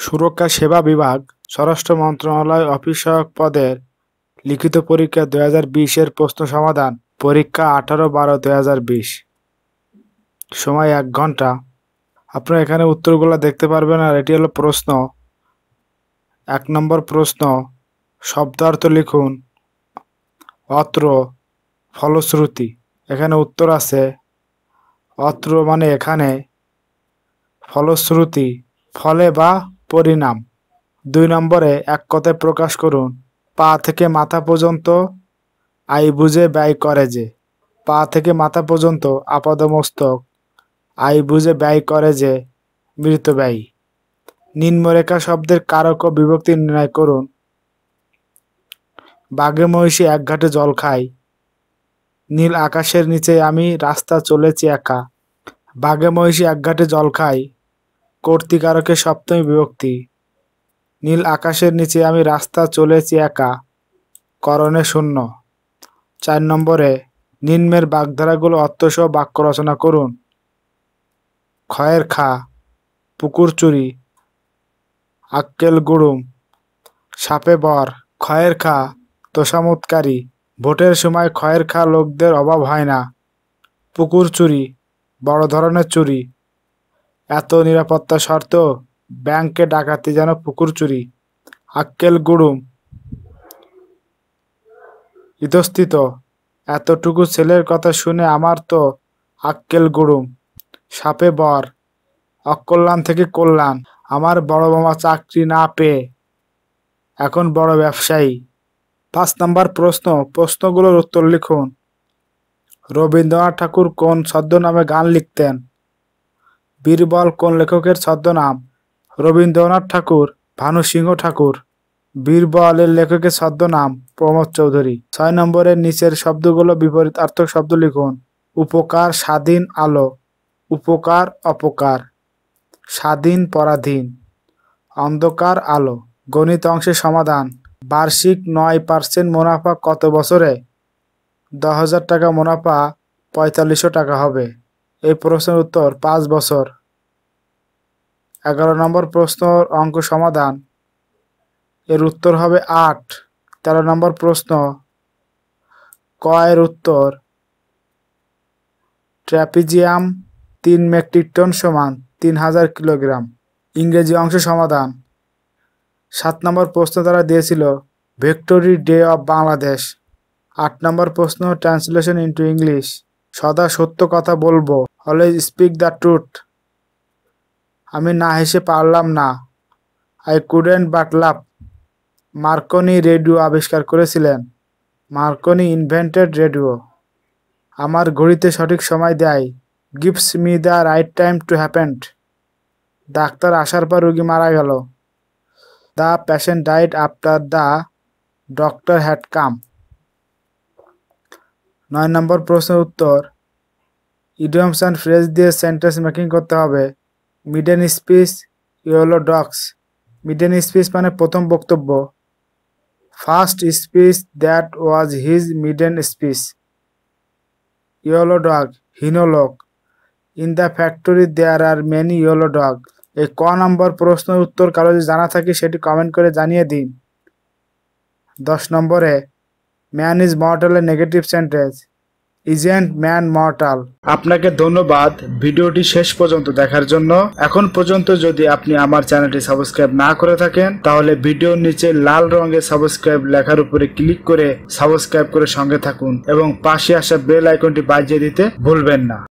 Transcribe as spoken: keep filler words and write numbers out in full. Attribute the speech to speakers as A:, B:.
A: সুরক্ষা সেবা বিভাগ, স্বরাষ্ট্র মন্ত্রণালয় অফিসসহায়ক পদের লিখিত পরীক্ষা দুই হাজার বিশ এর প্রশ্ন সমাধান। পরীক্ষা আঠারো বারো দুই হাজার বিশ। সময় এক ঘন্টা। আপনারা এখানে উত্তরগুলো দেখতে পারবেন। আর এটি হলো প্রশ্ন। এক নম্বর প্রশ্ন, শব্দার্থ লিখুন। অত্র, ফলশ্রুতি। এখানে উত্তর আছে অত্র মানে এখানে, ফলশ্রুতি ফলে বা পরিণাম। দুই নম্বরে এক কথায় প্রকাশ করুন। পা থেকে মাথা পর্যন্ত আই বুঝে ব্যয় করে যে। পা থেকে মাথা পর্যন্ত আপাদমস্তক আই বুঝে ব্যয় করে যে মৃতব্যয়ী। নিম্নরেখা শব্দের কারক ও বিভক্তি নির্ণয় করুন। বাঘে মহিষী এক ঘাটে জল খায়। নীল আকাশের নিচে আমি রাস্তা চলেছি একা। বাঘে মহিষী এক ঘাটে জল খায় কর্তৃকারকের সপ্তমী বিভক্তি। নীল আকাশের নিচে আমি রাস্তা চলেছি একা করণে শূন্য। চার নম্বরে নিম্নের বাগধারাগুলো অর্থসহ বাক্য রচনা করুন। খয়ের খা, পুকুর চুরি, আক্কেল গুড়ুম, সাপে বর। খয়ের খা তোষামোদকারী, ভোটের সময় খয়ের খা লোকদের অভাব হয় না। পুকুর চুরি, বড় ধরনের চুরি। এত নিরাপত্তা সত্ত্বেও ব্যাংকে ডাকাতি যেন পুকুর চুরি। আক্কেল গুড়ুম, ইতস্থিত, এতটুকু ছেলের কথা শুনে আমার তো আক্কেল গুড়ুম। সাপে বর, অকল্যাণ থেকে কল্যাণ। আমার বড় মামা চাকরি না পেয়ে এখন বড় ব্যবসায়ী। পাঁচ নম্বর প্রশ্ন, প্রশ্নগুলোর উত্তর লিখুন। রবীন্দ্রনাথ ঠাকুর কোন ছদ্মনামে গান লিখতেন? বীরবল কোন লেখকের ছদ্মনাম? রবীন্দ্রনাথ ঠাকুর, ভানু সিংহ ঠাকুর। বীরবলের লেখকের ছদ্মনাম প্রমোদ চৌধুরী। ছয় নম্বরের নিচের শব্দগুলো বিপরীতার্থক শব্দ লিখুন। উপকার, স্বাধীন, আলো। উপকার, অপকার। স্বাধীন, পরাধীন। অন্ধকার, আলো। গণিত অংশের সমাধান। বার্ষিক নয় পার্সেন্ট মুনাফা কত বছরে? দশ হাজার টাকা মুনাফা পঁয়তাল্লিশশো টাকা হবে। এই প্রশ্নের উত্তর পাঁচ বছর। এগারো নম্বর প্রশ্ন অঙ্ক সমাধান। এর উত্তর হবে আট। তেরো নম্বর প্রশ্ন ক এর উত্তর ট্র্যাপিজিয়াম তিন মেট্রিক টন সমান তিন হাজার কিলোগ্রাম। ইংরেজি অংশ সমাধান। সাত নম্বর প্রশ্ন তারা দিয়েছিল ভিক্টোরি ডে অফ বাংলাদেশ। আট নম্বর প্রশ্ন ট্রান্সলেশন ইন্টু ইংলিশ। সদা সত্য কথা বলবো, অলওয়েজ স্পিক দ্য ট্রুথ। আমি না হেসে পারলাম না, I couldn't but laugh. Marconi radio আবিষ্কার করেছিলেন। Marconi invented radio. আমার ঘড়িতে সঠিক সময় দেয়, gives me the right time to happened. ডাক্তার আসার পর রোগী মারা গেল। The patient died after the doctor had come. নয় নম্বর প্রশ্নের উত্তর ইডিয়মস অ্যান্ড ফ্রেজ দিয়ে সেন্টেন্স মেকিং করতে হবে। Maiden speech, yellow dogs. Maiden speech মানে প্রথম বক্তব্য। First speech, that was his maiden speech. Yellow dog, হীন লোক। In the factory there are many yellow dog. এই ক নম্বর প্রশ্নের উত্তর কারো যদি জানা থাকে সেটি কমেন্ট করে জানিয়ে দিন। দশ নম্বরে ম্যান ইজ মর্টালের negative sentence, isn't man mortal. আপনাকে ধন্যবাদ ভিডিওটি শেষ পর্যন্ত দেখার জন্য। এখন পর্যন্ত যদি আপনি আমার চ্যানেলটি সাবস্ক্রাইব না করে থাকেন তাহলে ভিডিওর নিচে লাল রঙের সাবস্ক্রাইব লেখার উপরে ক্লিক করে সাবস্ক্রাইব করে সঙ্গে থাকুন এবং পাশে আসা বেল আইকনটি বাজিয়ে দিতে ভুলবেন না।